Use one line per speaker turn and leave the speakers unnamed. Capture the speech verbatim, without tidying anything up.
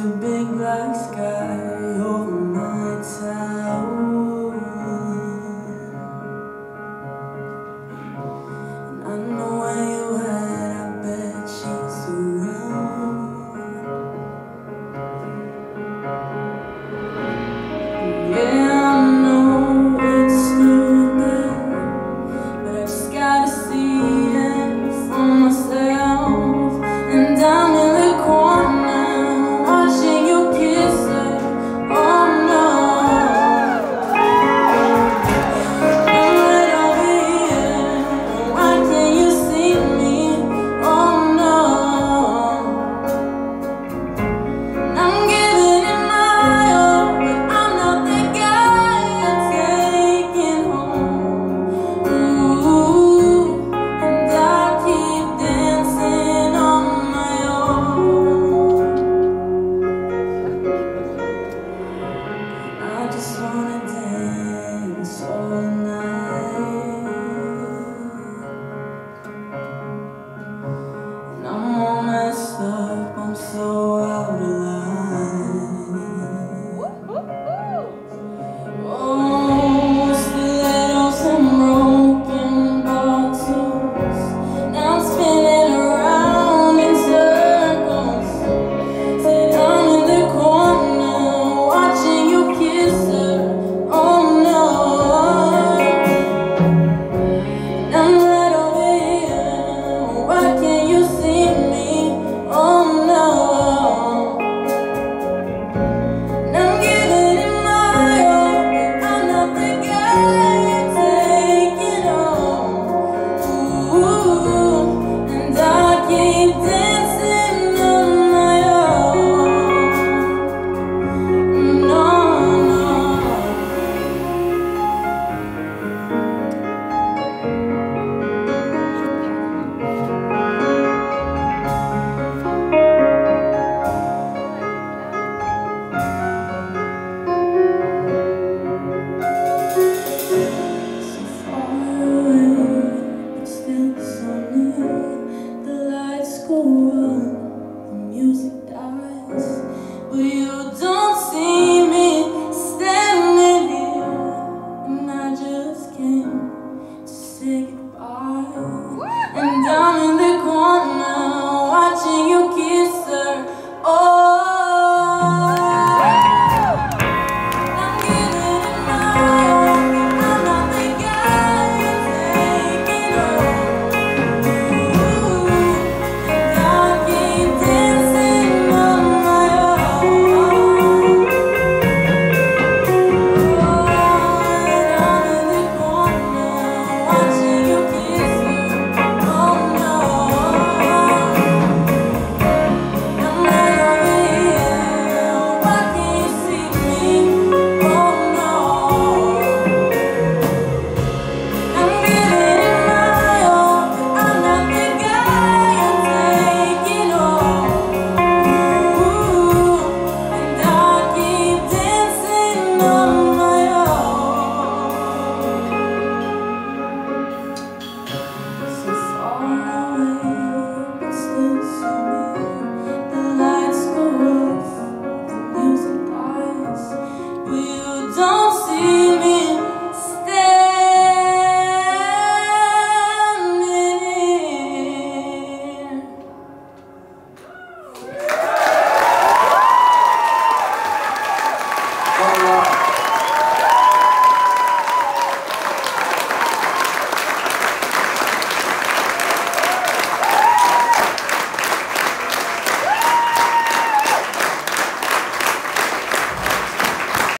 a big black sky over my town, and I know where you at. I bet she's around. Yeah, I know it's stupid, but I just gotta see it for myself. And I'm in the corner watching you kiss her. Oh no, I'm right over here. Why can't you see me? Oh no, and I'm giving it my all, but I'm not the guy you're taking home. Ooh, and I keep dancing on my own. I just wanna dance all night, and I'm all messed up, I'm so out of line. Oh, stilettos and broken bottles, now I'm spinning around in circles. Said I'm in the corner watching you kiss her. Oh no, and I'm right over here. Why can't you see me? Oh no, and I'm giving it my all, but I'm not the guy you're taking home. Ooh, and I keep dancing on my own. No, no. So far away, but still so near. The lights go on, the music dies, but you